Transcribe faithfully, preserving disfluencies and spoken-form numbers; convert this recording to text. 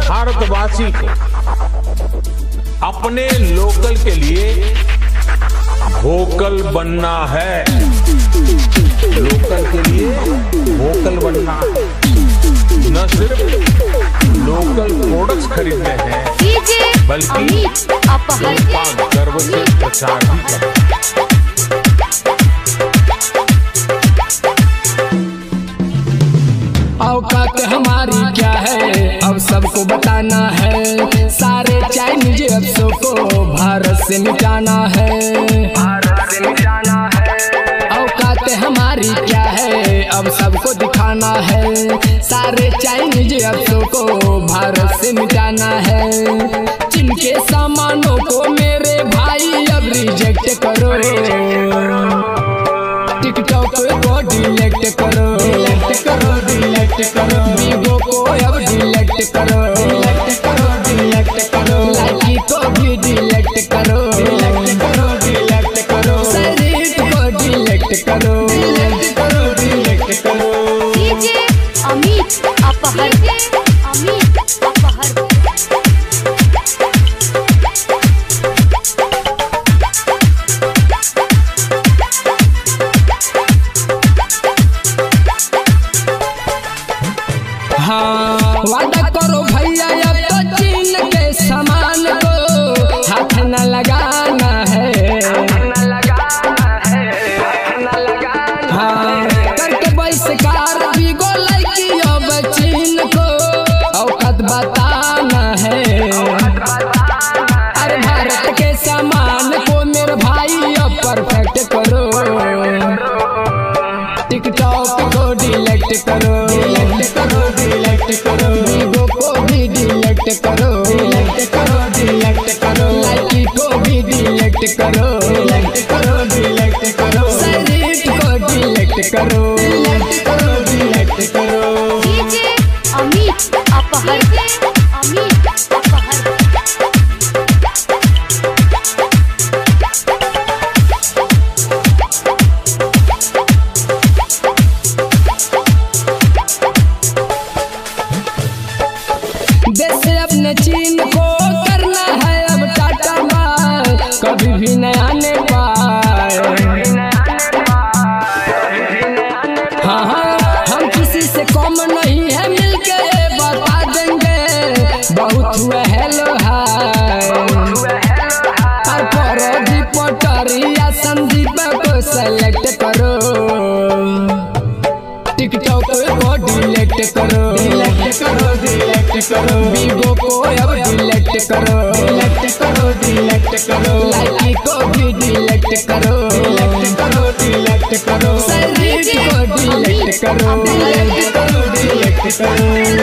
भारतवासी को अपने लोकल के लिए वोकल बनना है। लोकल के लिए वोकल बनना है, न सिर्फ लोकल प्रोडक्ट्स खरीदने हैं बल्कि उनका गर्व से प्रचार भी करना है। औकात हमारी क्या है अब सबको बताना है। सारे चाइनीज अफसों को भारत से मिटाना है। भारत से मिटाना है। औकात हमारी क्या है अब सबको दिखाना है। सारे चाइनीज अफसों को भारत से मिटाना है। चीन के सामानों को मेरे भाई अब रिजेक्ट करो। टिकटॉक को डिलीट करो, डिलीट करो, डिलीट करो। वीवो को अब डिलीट करो, डिलीट करो, डिलीट करो। लाइकी को भी डिलीट करो, डिलीट करो, डिलीट करो। सरीट को डिलीट करो, डिलीट करो, डिलीट करो। डीजे अमित अपहर, अमित अपहर। हाँ, वादा करो भैया अब तो चीन के सामान को हाथ न लगाना है। हाँ, करके बहिष्कार वीवो लाइकी अब चीन को औकात बताना है। अरे भारत के सामान को मेरे भाई अब परफेक्ट करो। टिकटॉक को डिलीट करो, डिलीट करो, डिलीट करो। वीवो को भी डिलीट करो, डिलीट करो, डिलीट करो। लाइकी को भी डिलीट करो, डिलीट करो, डिलीट करो। सरीट को डिलीट करो, डिलीट करो, डिलीट करो। डीजे अमित अपहर, अमित अपहर। देश अपने चीन को करना है अब टाटा बाय, कभी भी न आने पाए। हाँ हाँ, हम किसी से कम नहीं है, मिलके बता देंगे बहुत हुआ हेलो हाय। और परोधी पटरिया संदीप को सेलेक्ट करो। टिकटॉक को डिलीट करो, डिलीट करो, डिलीट करो। वीवो को अब डिलीट करो, डिलीट करो, डिलीट करो। लाइकी को भी डिलीट करो, डिलीट करो, डिलीट करो। सरीट को डिलीट करो, डिलीट करो, डिलीट करो।